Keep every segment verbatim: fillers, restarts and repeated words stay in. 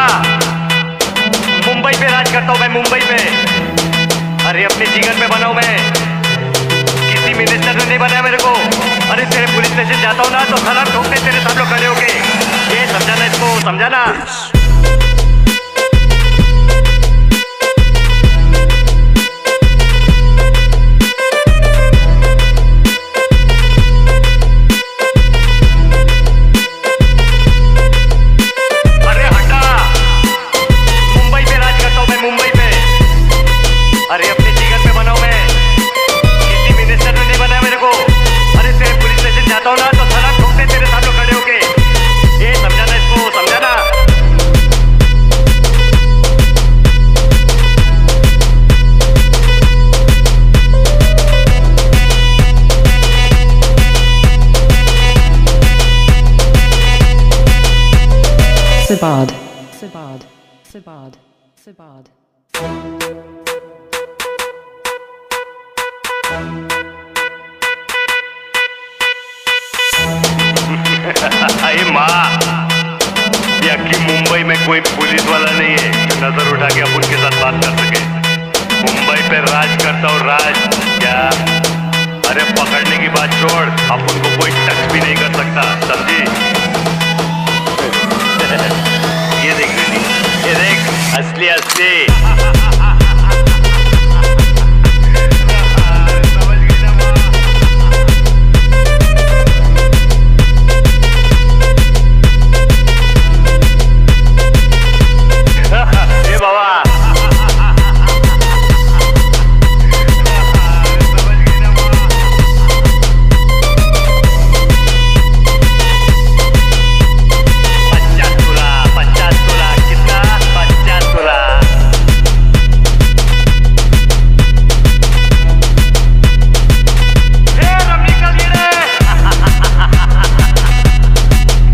मुंबई पे राज करता हूँ मैं, मुंबई पे। अरे अपने जीवन में बनाऊं मैं, किसी मिनिस्टर ने नहीं बनाया मेरे को। अरे तेरे पुलिस स्टेशन जाता हूँ ना तो सलाम ठोकते तेरे सामने खड़े होके। ये समझाना इसको, समझाना। अरे अपने जीवन में बनाऊं मैं, किसी मिनिस्टर ने नहीं बनाया मेरे को। अरे तेरे पुलिस स्टेशन जाता हूँ ना तो सलाम ठोकते तेरे सामने खड़े होके। ये समझाना इसको, समझाना। Sibad, Sibad, Sibad, Sibad. अरे माँ, ये अक्की मुंबई में कोई पुलिस वाला नहीं है जो नजर उठा के अपन के साथ बात कर सके। मुंबई पे राज करता हूँ, राज। क्या? अरे पकड़ने की बात छोड़, अपन को कोई टच भी नहीं कर सकता, समझी? ये देख बेटी, ये देख, असली असली।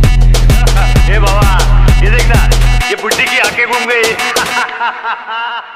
घूम गई।